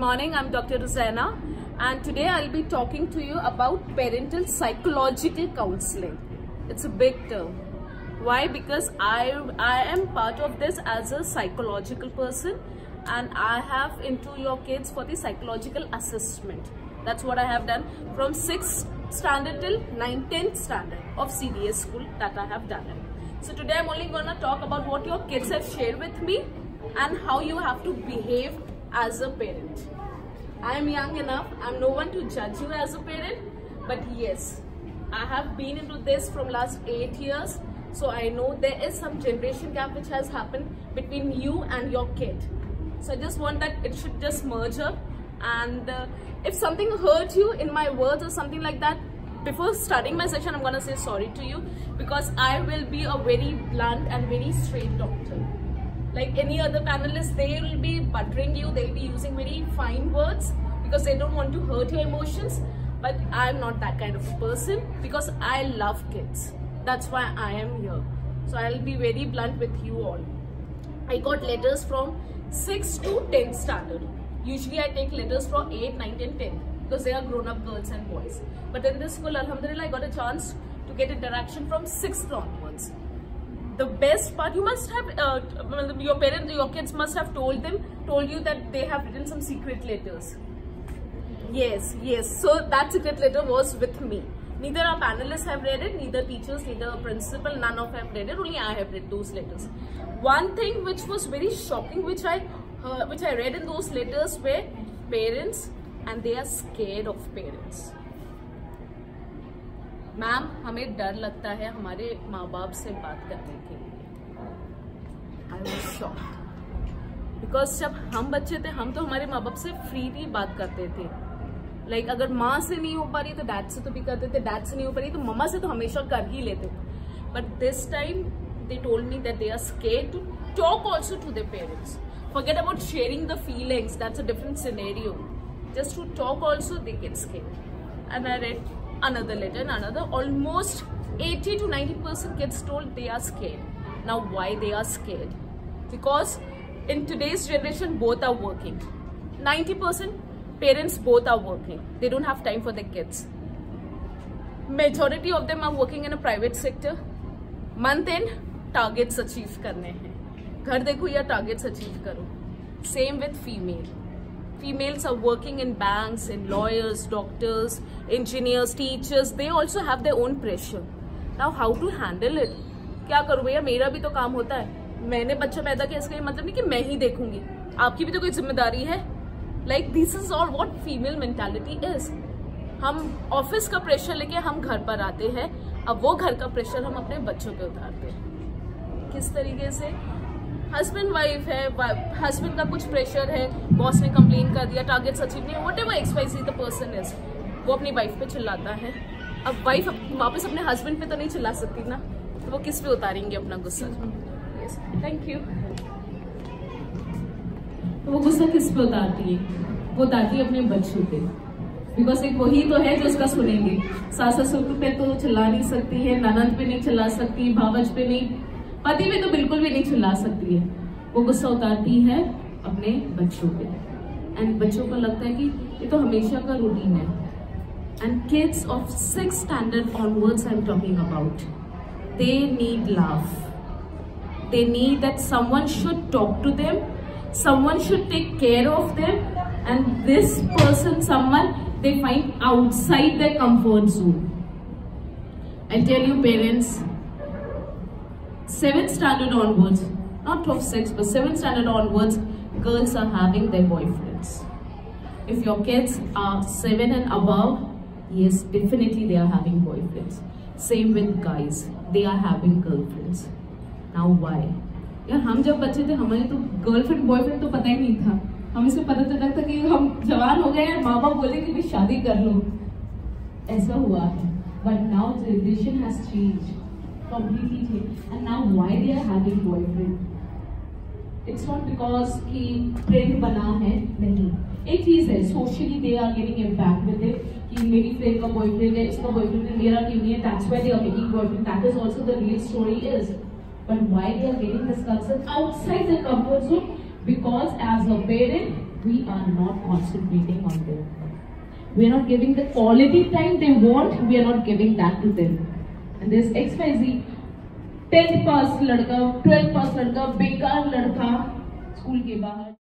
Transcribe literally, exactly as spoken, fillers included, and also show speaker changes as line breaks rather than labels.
morning, I'm Doctor Rosanna, and today I'll be talking to you about parental psychological counseling. It's a big term. Why? Because I, I am part of this as a psychological person, and I have into your kids for the psychological assessment. That's what I have done from sixth standard till ninth, tenth standard of C D S school that I have done it. So today I'm only going to talk about what your kids have shared with me and how you have to behave as a parent. I am young enough, I'm no one to judge you as a parent, but yes, I have been into this from last eight years, so I know there is some generation gap which has happened between you and your kid. So I just want that it should just merge up, and uh, if something hurt you in my words or something like that, before starting my session I'm gonna say sorry to you, because I will be a very blunt and very straight doctor. Like any other panelists, they will be buttering you, they'll be using very fine words because they don't want to hurt your emotions. But I'm not that kind of a person because I love kids. That's why I am here. So I'll be very blunt with you all. I got letters from sixth to tenth standard. Usually I take letters from eighth, ninth and tenth because they are grown-up girls and boys. But in this school, alhamdulillah, I got a chance to get interaction from sixth onwards. The best part, you must have, uh, your parents, your kids must have told them, told you that they have written some secret letters. Yes, yes. So that secret letter was with me. Neither our panelists have read it, neither teachers, neither principal, none of have read it. Only I have read those letters. One thing which was very shocking, which I, uh, which I read in those letters, were parents, and they are scared of parents. Ma'am, हमें डर लगता है हमारे माँ बाप से बात करने के लिए. I was shocked. Because जब हम बच्चे थे, हम तो हमारे माँ बाप से फ्रीली बात करते थे. Like अगर माँ से नहीं हो पा रही तो डैड से तो भी करते थे, डैड से नहीं हो पा रही तो मम्मा से तो हमेशा कर ही लेते थे. But this time they told me that they are scared to talk also to their parents. Forget about sharing the feelings, that's a different scenario. Just to talk also they get scared. And I read another letter and another. Almost eighty to ninety percent kids told they are scared. Now why they are scared? Because in today's generation both are working. ninety percent parents both are working. They don't have time for their kids. Majority of them are working in a private sector. Month end targets achieve करने हैं. घर देखो या targets achieve करो. Same with female. Females are working in banks, in lawyers, doctors, engineers, teachers. They also have their own pressure. Now how to handle it? क्या करूँ भैया, मेरा भी तो काम होता है. मैंने बच्चा पैदा किया इसका मतलब नहीं कि मैं ही देखूंगी. आपकी भी तो कोई जिम्मेदारी है. Like this is all what female mentality is. हम ऑफिस का प्रेशर लेके हम घर पर आते हैं. अब वो घर का प्रेशर हम अपने बच्चों पे उतारते हैं. किस तरीके से? हस्बैंड वाइफ है, हस्बैंड का कुछ प्रेशर है, बॉस ने कंप्लेन कर दिया, टारगेट्स अचीव नहीं, whatever X Y Z the person is, वो अपनी वाइफ पे चिल्लाता है. अब वाइफ वापस अपने हस्बैंड पे तो नहीं चिल्ला सकती ना, तो वो किस पे उतारेंगे अपना गुस्सा? Yes, thank you. तो वो गुस्सा किस पे उतारती है? वो उतारती है अपने बच्चों पे. बिकॉज एक वही तो है जो उसका सुनेंगे. सास ससुर पे तो चिल्ला नहीं सकती है, ननद पे नहीं चिल्ला सकती, भावज पे नहीं, पति पे तो बिल्कुल भी नहीं चिल्ला सकती है. वो गुस्सा उतारती है अपने बच्चों पे. एंड बच्चों को लगता है कि ये तो हमेशा का रूटीन है. And kids of six standard onwards I am talking about, they need love. They need that someone should talk to them, someone should take care of them, and this person someone they find outside their comfort zone. I tell you parents, seventh standard onwards, not of six but seventh standard onwards, girls are having their boyfriends. If your kids are seven and above, yes, definitely they are having boyfriends. Same with guys, they are having girlfriends. Now why? यार हम जब बच्चे थे हमारे तो girlfriend boyfriend तो पता ही नहीं था. हमें इसको पता चला था कि हम जवान हो गए और माँ बाप बोले कि भी शादी कर लो. ऐसा हुआ है. But now generation has changed. Completely changed. And now why they are having boyfriend? It's not because कि ट्रेंड बना है, नहीं. एक चीज है, socially they are getting impact with it. कि मेरी फ्रेंड का बॉयफ्रेंड है, इसका बॉयफ्रेंड है, मेरा क्यों नहीं है? That's why they are making boyfriend. That is also the real story is. But why they are getting this concern outside the comfort zone? Because as a parent,
we are not concentrating on them. We are not giving the quality time they want, we are not giving that to them. And this X Y Z, tenth pass ladka, twelfth pass ladka, bekar ladka, school ke bahar.